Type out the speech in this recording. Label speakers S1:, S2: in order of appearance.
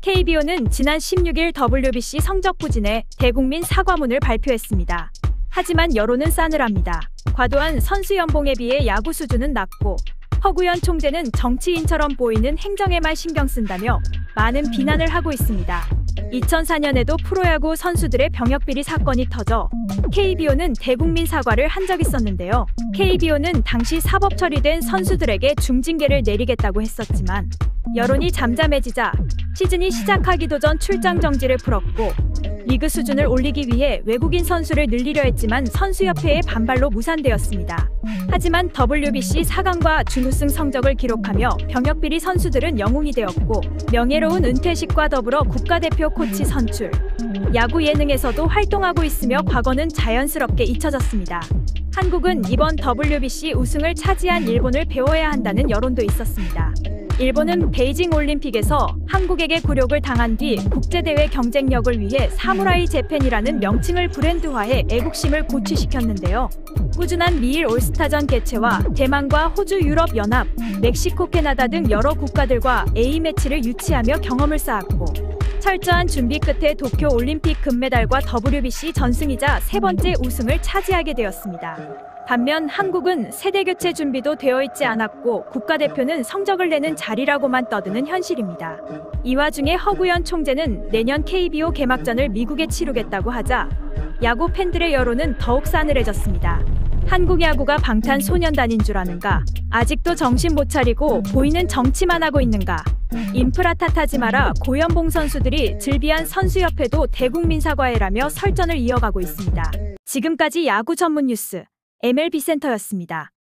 S1: KBO는 지난 16일 WBC 성적 부진에 대국민 사과문을 발표했습니다. 하지만 여론은 싸늘합니다. 과도한 선수 연봉에 비해 야구 수준은 낮고 허구현 총재는 정치인처럼 보이는 행정에만 신경 쓴다며 많은 비난을 하고 있습니다. 2004년에도 프로야구 선수들의 병역비리 사건이 터져 KBO는 대국민 사과를 한 적이 있었는데요. KBO는 당시 사법 처리된 선수들에게 중징계를 내리겠다고 했었지만 여론이 잠잠해지자 시즌이 시작하기도 전 출장 정지를 풀었고 리그 수준을 올리기 위해 외국인 선수를 늘리려 했지만 선수협회의 반발로 무산되었습니다. 하지만 WBC 4강과 준우승 성적을 기록하며 병역비리 선수들은 영웅이 되었고 명예로운 은퇴식과 더불어 국가대표 코치 선출, 야구 예능에서도 활동하고 있으며 과거는 자연스럽게 잊혀졌습니다. 한국은 이번 WBC 우승을 차지한 일본을 배워야 한다는 여론도 있었습니다. 일본은 베이징 올림픽에서 한국에게 굴욕을 당한 뒤 국제대회 경쟁력을 위해 사무라이 재팬이라는 명칭을 브랜드화해 애국심을 고취시켰는데요. 꾸준한 미일 올스타전 개최와 대만과 호주 유럽연합, 멕시코, 캐나다 등 여러 국가들과 A매치를 유치하며 경험을 쌓았고 철저한 준비 끝에 도쿄 올림픽 금메달과 WBC 전승이자 세 번째 우승을 차지하게 되었습니다. 반면 한국은 세대교체 준비도 되어 있지 않았고 국가대표는 성적을 내는 자리라고만 떠드는 현실입니다. 이 와중에 허구현 총재는 내년 KBO 개막전을 미국에 치르겠다고 하자 야구 팬들의 여론은 더욱 싸늘해졌습니다. 한국 야구가 방탄소년단인 줄 아는가? 아직도 정신 못 차리고 보이는 정치만 하고 있는가? 인프라 탓하지 마라. 고연봉 선수들이 즐비한 선수협회도 대국민 사과해라며 설전을 이어가고 있습니다. 지금까지 야구 전문 뉴스 MLB 센터였습니다.